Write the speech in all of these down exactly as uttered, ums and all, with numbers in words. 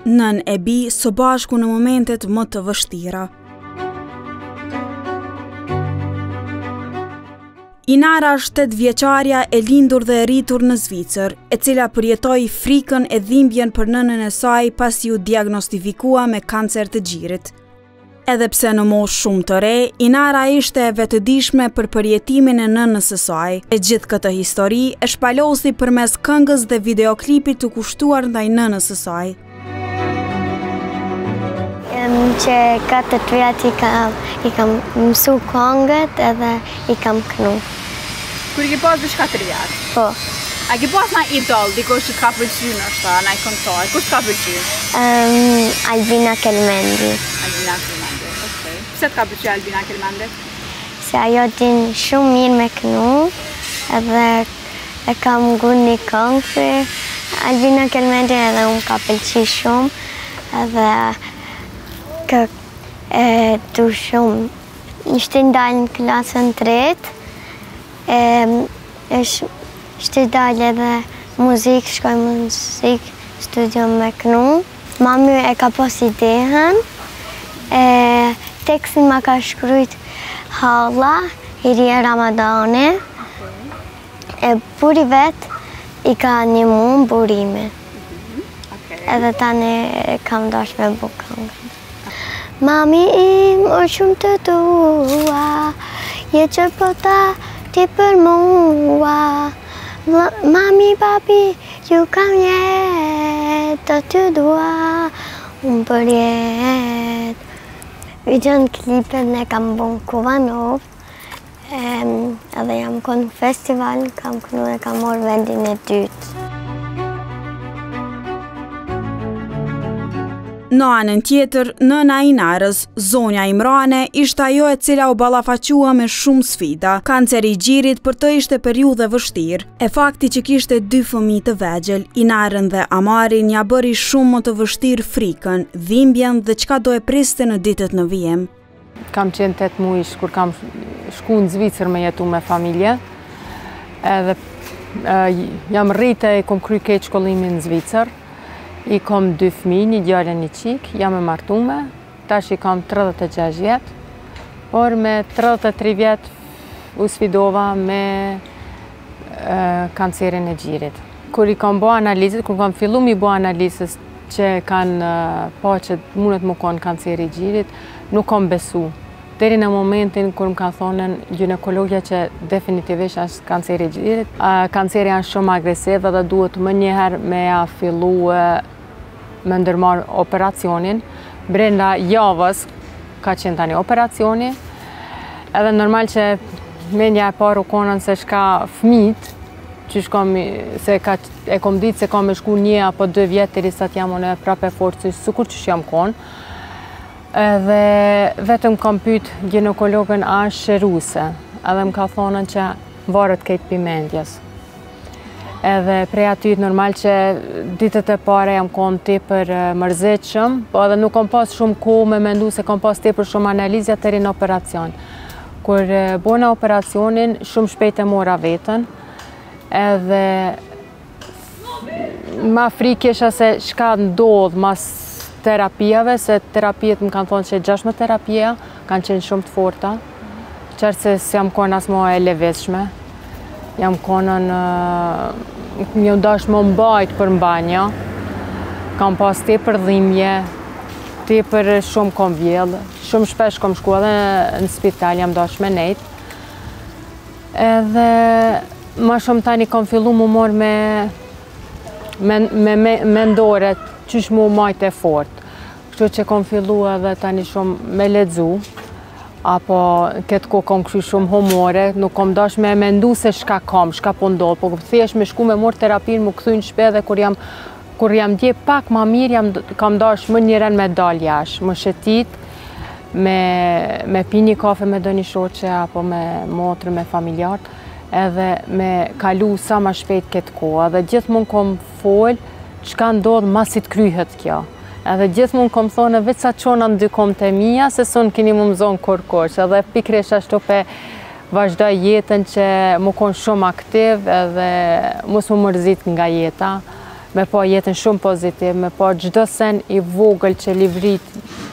nën e bi së bashku në momentet më të vështira. Inara është tetëvjeçarja e lindur dhe e rritur në Zvicër, e cila përjetoi frikën e dhimbjen për nënën e saj pasi u diagnostifikua me kancer të gjirit. Edhe pse në moshë shumë të re, Inara ishte e vetëdijshme për përjetimin e nënës së saj. E gjithë këtë histori e shpalosi përmes këngës dhe videoklipit të kushtuar ndaj nënës së saj. Që katër vjet i kam, i kam mësu këngët edhe i kam kënu. Kur i ke pas veç katër vjet? Po. A ke pas na idol, dikush që ka pëlqyer nështë, na i këngëtar? Kush ka pëlqyer? Um, Albina Kelmendi. Albina Kelmendi, okej. Pse të ka pëlqyer Albina Kelmendi? Se ajo din shumë mirë me kënu, edhe e kam gun një këngë. Albina Kelmendi edhe unë ka pëlqyer shumë, edhe kë e du shumë. Ishte ndalë në klasën tretë, ishte ndalë edhe muzikë, shkoj muzikë, studion me kënu. Mami e ka pas idehen, tekstin ma ka shkrujt Halla, Iria Ramadani, e buri vetë i ka një mund burime. Edhe tani kam dash me bu këngën. Mami im o shumë të tua, je që pëta ti për mua. Mami, papi, ju kam jetë, të ty dua, unë për jetë. Vidion klipet ne kam bon Kuvanov, edhe jam konë festival, kam kënu e kam morë vendin e dytë. Në anën tjetër, nëna Inarës, Zonja Imrane, ishte ajo e cila u ballafaqua me shumë sfida. Kanceri i gjirit për të ishte periudhë vështirë. E fakti që kishte dy fëmijë të vegjël, Inarën dhe Amarin, ja bëri shumë më të vështirë frikën, dhimbjen dhe çka do e priste në ditët në vijim. Kam qenë tetë muaj kur kam shku në Zvicër me jetu me familje. Edhe jam rritë e kom kry keq shkollimin në Zvicër. I kom dy fëmijë, një djalë e një qik, jam e martume, tash i kam tridhjetë e gjashtë vjet, por me tridhjetë e tre vjet u sfidova me e, kancerin e gjirit. Kur i kam bo analizit, kur kam fillu mi bo analizës që kanë pa që mundet më konë kanceri i gjirit, nuk kam besu. Deri në momentin kur më ka thonën ginekologja që definitivisht është kanceri i gjirit. Kanceri janë shumë agresiv dhe duhet më njëherë me a fillu me ndërmarë operacionin. Brenda javës ka qenë tani operacioni. Edhe normal që mendja e parë u konën se shka fmit, që shkom, se ka, e kom ditë se kam me shku një apo dë vjetë të risat jam unë prape forcë, sukur që shjam konë. Edhe vetëm kam pyet ginekologën a është shëruse, edhe më ka thonën që varet kejt pimendjes. Edhe prej aty normal që ditët e pare jam konë tepër mërzitshëm, po edhe nuk kam pas shumë kohë me mendu se kam pas tepër shumë analizja të rinë operacion. Kur bona operacionin, shumë shpejt e mora vetën, edhe ma frikë isha se shka ndodhë mas terapijave, se terapijet më kanë thonë që gjashme terapija kanë qenë shumë të forta, qërë se si jam konë asë më e leveshme, jam konën, një ndash më mbajt për mbanja, kam pas te për dhimbje, te për shumë kom vjellë, shumë shpesh kom shku edhe në spital, jam dash me nejt, edhe ma shumë tani kom fillu më morë me, me, me, me mendore, qysh mu majt e fort. Kështu që kom fillu edhe tani shumë me ledzu, apo këtë ko kom kry shumë humore, nuk kom dash me mendu se shka kam, shka po ndodh, po thjesht me shku me morë terapin, mu këthy në shpe dhe kur jam, kur jam dje pak ma mirë, jam, kam dash më njëren me dal jash, më shetit, me, me pi një kafe me do një shoqe, apo me motrë, me familjartë, edhe me kalu sa ma shpejt këtë koha, dhe gjithë mund kom folë, çka ndodh masit kryhet kjo. Edhe gjithmonë kom thonë veç sa çona ndykom te mia, se son keni më mëzon kurkosh. Edhe pikërisht ashtu pe vazhdoj jetën që më kon shumë aktiv edhe mos më mërzit nga jeta. me pa jetën shumë pozitiv, me pa çdo sen i vogël që livrit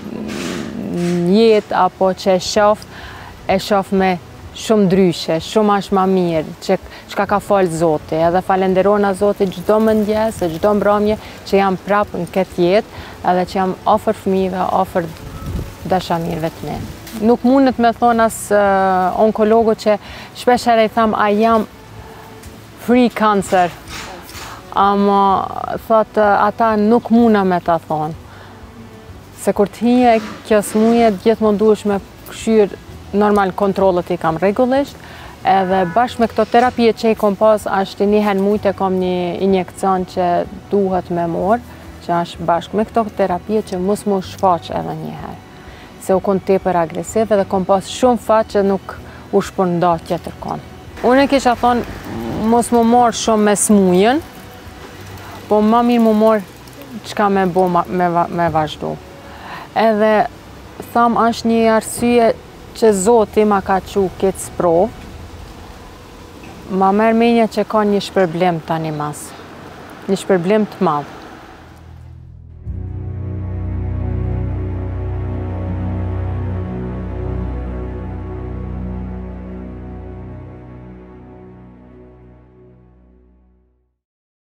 jetë apo që e shof, e shof me shumë ndryshe, shumë ashtë ma mirë, që çka ka falë Zoti, edhe falenderona Zoti çdo mëngjes, çdo mbrëmje që jam prapë në këtë jetë, edhe që jam ofër fëmijëve, ofër dashamirëve të mi. Nuk mundet me thonë as uh, onkologu që shpesh herë i tham, a jam free cancer, ama thotë ata nuk muna me ta thonë. Se kur t'hije kjo smuje, gjithmonë duhesh me këshyrë normal kontrolët i kam rregullisht, edhe bashkë me këto terapie që i kom pas, ashtë një herë mujtë e kom një injekcion që duhet me morë, që ashtë bashkë me këto terapie që mos mu shfaq edhe një herë. Se u kon tepër agresiv edhe kom pas shumë fat që nuk u shpërnda tjetër kon. Unë e kisha thonë, mos mu morë shumë me smujën, po ma mirë mu morë qka me bo me, me vazhdu. Edhe tham është një arsye që Zoti ma ka qu këtë sprovë, ma merë menja që ka një shpërblim tani mas, një shpërblim të madhë.